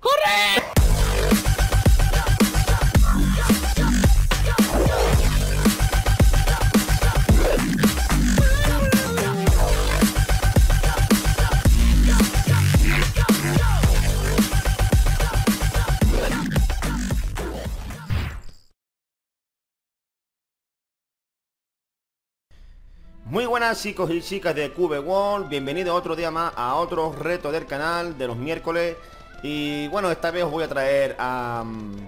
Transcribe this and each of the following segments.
¡Corre! Muy buenas chicos y chicas de Cube World, bienvenidos otro día más a otro reto del canal de los miércoles. Y bueno, esta vez os voy a traer a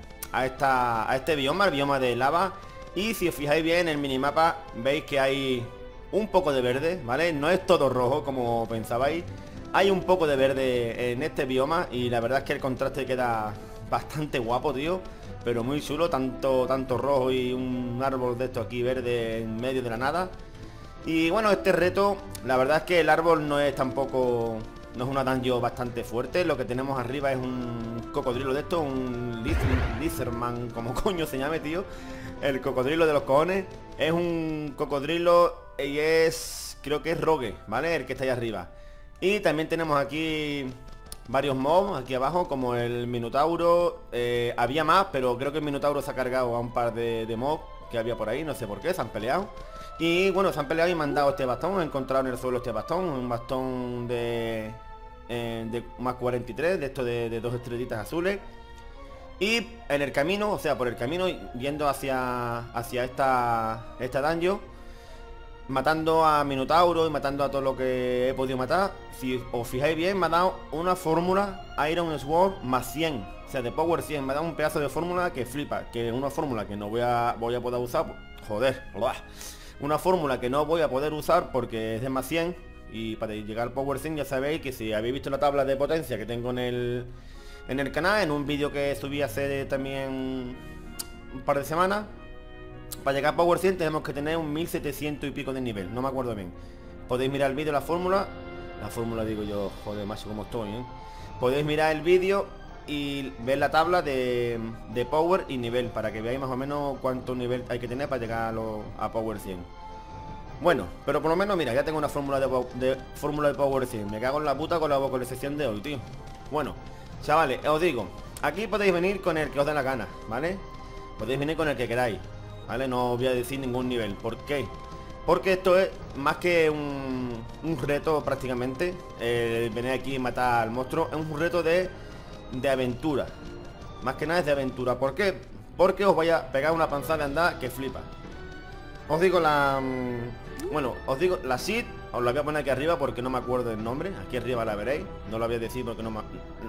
este bioma, el bioma de lava. Y si os fijáis bien en el minimapa, veis que hay un poco de verde, ¿vale? No es todo rojo como pensabais. Hay un poco de verde en este bioma y la verdad es que el contraste queda bastante guapo, tío. Pero muy chulo, tanto rojo y un árbol de esto aquí verde en medio de la nada. Y bueno, este reto, la verdad es que el árbol no es tampoco, no es una dungeon bastante fuerte. Lo que tenemos arriba es un cocodrilo de esto, un lizardman, como coño se llame, tío. El cocodrilo de los cojones. Es un cocodrilo y es, creo que es rogue, ¿vale? El que está ahí arriba. Y también tenemos aquí varios mobs aquí abajo, como el minotauro. Había más, pero creo que el minotauro se ha cargado a un par de mobs que había por ahí, no sé por qué, se han peleado. Y bueno, se han peleado y me han dado este bastón. He encontrado en el suelo este bastón, un bastón de más 43, de esto de 2 estrellitas azules. Y en el camino, o sea, por el camino, yendo hacia esta dungeon, matando a Minotauro y matando a todo lo que he podido matar. Si os fijáis bien, me ha dado una fórmula Iron Sword más 100, o sea, de Power 100. Me ha dado un pedazo de fórmula que flipa. Que es una fórmula que no voy a poder usar. Joder, una fórmula que no voy a poder usar porque es de más 100. Y para llegar al Power 100 ya sabéis que si habéis visto la tabla de potencia que tengo en el canal, en un vídeo que subí hace también un par de semanas, para llegar a Power 100 tenemos que tener un 1700 y pico de nivel, no me acuerdo bien. Podéis mirar el vídeo, la fórmula digo yo, joder, macho, como estoy, ¿eh? Podéis mirar el vídeo y ver la tabla de Power y nivel, para que veáis más o menos cuánto nivel hay que tener para llegar a Power 100. Bueno, pero por lo menos, mira, ya tengo una fórmula de Power 100. Me cago en la puta con la vocalización de hoy, tío. Bueno, chavales, os digo, aquí podéis venir con el que os dé la gana, ¿vale? Podéis venir con el que queráis, ¿vale? No os voy a decir ningún nivel. ¿Por qué? Porque esto es más que un reto prácticamente. Venir aquí y matar al monstruo es un reto de aventura. Más que nada es de aventura. ¿Por qué? Porque os voy a pegar una panzada de andar que flipa. Os digo bueno, os digo la seed. Os la voy a poner aquí arriba porque no me acuerdo el nombre. Aquí arriba la veréis. No la voy a decir porque no me...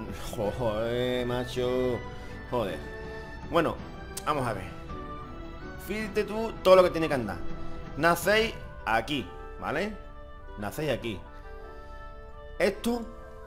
Joder, macho. Joder. Bueno, vamos a ver. Fíjate tú todo lo que tiene que andar. Nacéis aquí, ¿vale? Nacéis aquí. Esto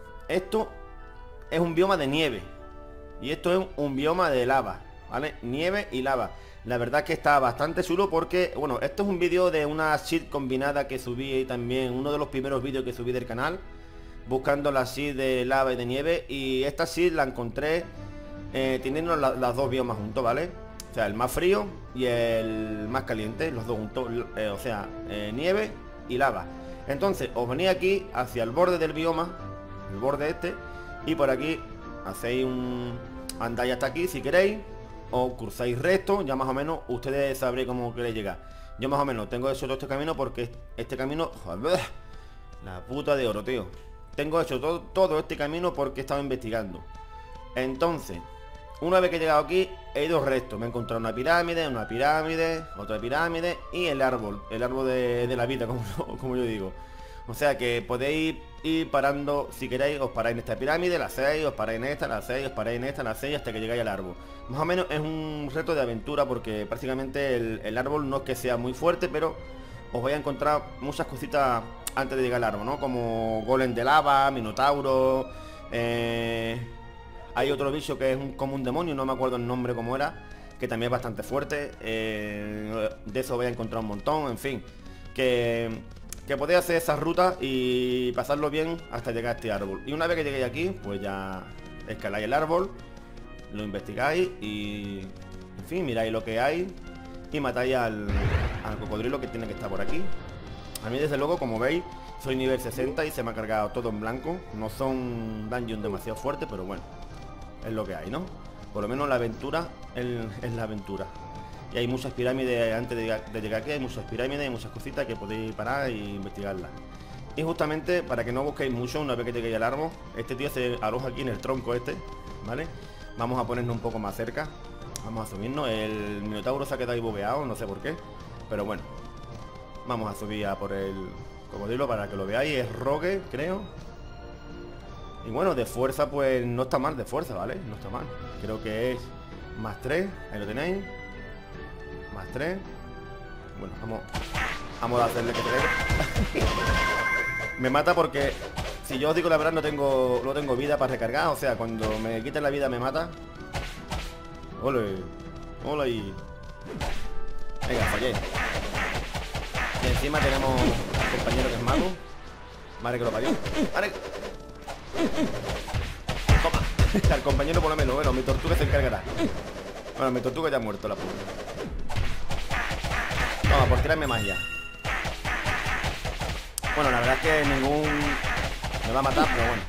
es un bioma de nieve. Y esto es un bioma de lava, ¿vale? Nieve y lava. La verdad es que está bastante chulo porque, bueno, esto es un vídeo de una seed combinada que subí también, uno de los primeros vídeos que subí del canal, buscando la seed de lava y de nieve. Y esta seed la encontré teniendo las dos biomas juntos, ¿vale? O sea, el más frío y el más caliente, los dos juntos, o sea, nieve y lava. Entonces, os venís aquí hacia el borde del bioma, el borde este, y por aquí hacéis andáis hasta aquí si queréis, o cruzáis recto, ya más o menos ustedes sabréis cómo queréis llegar. Yo más o menos tengo hecho todo este camino porque este camino, joder, la puta de oro, tío. Tengo hecho todo este camino porque he estado investigando. Entonces, una vez que he llegado aquí, he ido recto. Me he encontrado una pirámide, otra pirámide y el árbol de la vida, como yo digo. O sea que podéis ir parando, si queréis, os paráis en esta pirámide, la hacéis, os paráis en esta, la hacéis, os paráis en esta, la hacéis, hasta que llegáis al árbol. Más o menos es un reto de aventura porque prácticamente el árbol no es que sea muy fuerte, pero os vais a encontrar muchas cositas antes de llegar al árbol, ¿no? Como golem de lava, minotauro, hay otro bicho que es como un demonio, no me acuerdo el nombre cómo era, que también es bastante fuerte. De eso voy a encontrar un montón, en fin. Que podéis hacer esa ruta y pasarlo bien hasta llegar a este árbol. Y una vez que lleguéis aquí, pues ya escaláis el árbol, lo investigáis y, en fin, miráis lo que hay y matáis al cocodrilo que tiene que estar por aquí. A mí, desde luego, como veis, soy nivel 60 y se me ha cargado todo en blanco. No son dungeons demasiado fuertes, pero bueno. es lo que hay, ¿no? Por lo menos la aventura es la aventura. Y hay muchas pirámides, antes de llegar aquí hay muchas pirámides, hay muchas cositas que podéis parar e investigarlas. Y justamente, para que no busquéis mucho, una vez que lleguéis al árbol, este tío se aloja aquí en el tronco este, ¿vale? Vamos a ponernos un poco más cerca. Vamos a subirnos. El minotauro se ha quedado ahí bobeado, no sé por qué, pero bueno. Vamos a subir a por el cocodrilo para que lo veáis. Es rogue, creo. Y bueno, de fuerza pues no está mal de fuerza, ¿vale? No está mal. Creo que es más 3, ahí lo tenéis. Más 3. Bueno, vamos a hacerle que se vea. Me mata porque, si yo os digo la verdad, no tengo vida para recargar. O sea, cuando me quiten la vida me mata. Ole. Hola ahí. Venga, fallé. Y encima tenemos al compañero que es mago. Madre que lo parió. Vale. Toma. Al compañero por lo menos. Bueno, mi tortuga se encargará. Bueno, mi tortuga ya ha muerto, la puta. Toma, por tirarme magia. Bueno, la verdad es que ningún... Me va a matar, pero bueno.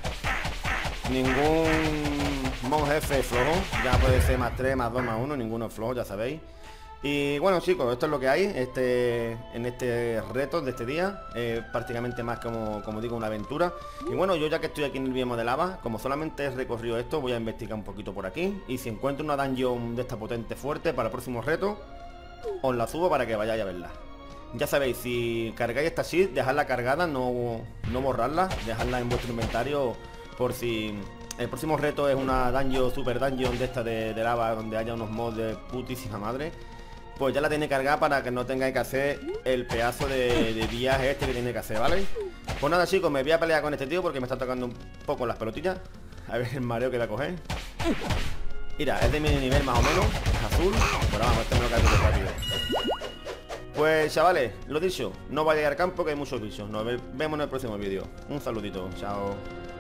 Ningún monje jefe flojo. Ya puede ser más 3, más 2, más 1. Ninguno es flojo, ya sabéis. Y bueno, chicos, esto es lo que hay en este reto de este día. Prácticamente más como digo, una aventura. Y bueno, yo ya que estoy aquí en el bioma de lava, como solamente he recorrido esto, voy a investigar un poquito por aquí. Y si encuentro una dungeon de esta potente fuerte para el próximo reto, os la subo para que vayáis a verla. Ya sabéis, si cargáis esta seed, dejadla cargada, no borrarla. Dejadla en vuestro inventario por si el próximo reto es una dungeon, super dungeon de esta de lava, donde haya unos mods de putísima madre. Pues ya la tenéis cargada para que no tengáis que hacer el pedazo de viaje este que tenéis que hacer, ¿vale? Pues nada, chicos, me voy a pelear con este tío porque me está tocando un poco las pelotillas. A ver el mareo que voy a coger. Mira, es de mi nivel más o menos. Es azul. Pero vamos, este me lo cargo rápido. Pues chavales, lo dicho, no vayáis al campo que hay muchos bichos. Nos vemos en el próximo vídeo. Un saludito, chao.